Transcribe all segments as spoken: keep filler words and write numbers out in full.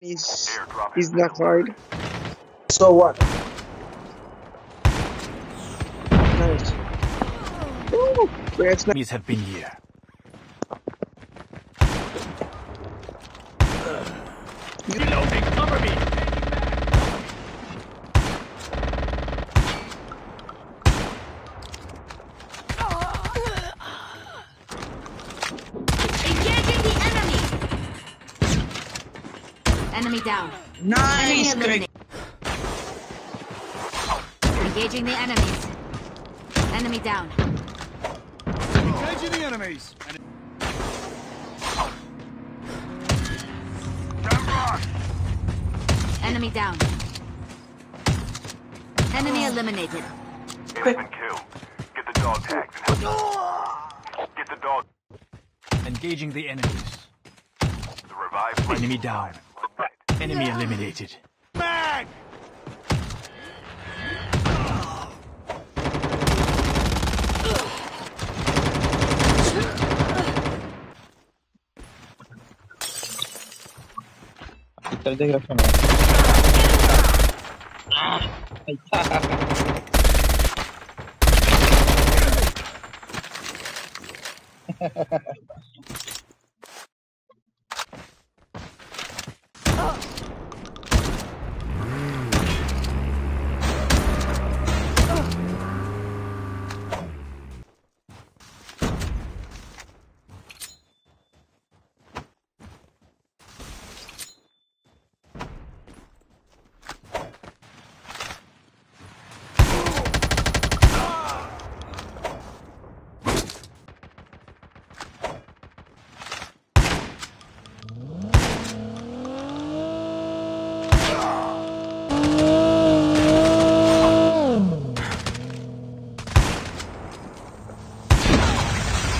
He's he's not hard. So what? Nice. Ooh, that's not. Enemies have been here. Reloading, cover me! Engaging the enemy! Enemy down. Nice, Enemy Greg. eliminated. Engaging the enemies. Enemy down. Engaging the enemies! Enemy down. Enemy eliminated. Been killed. Get the dog tags and help. Get the dog. Engaging the enemies. The revived Enemy down. Enemy eliminated. Back! Telegrafo no. Ahí está.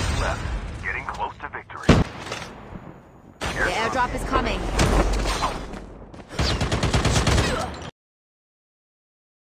The airdrop is coming.